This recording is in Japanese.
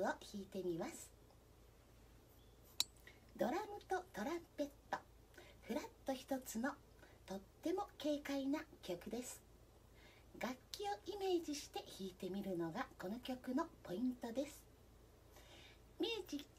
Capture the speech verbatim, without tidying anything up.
を弾いてみます。ドラムとトランペット、フラット一つのとっても軽快な曲です。楽器をイメージして弾いてみるのがこの曲のポイントです。ミュージック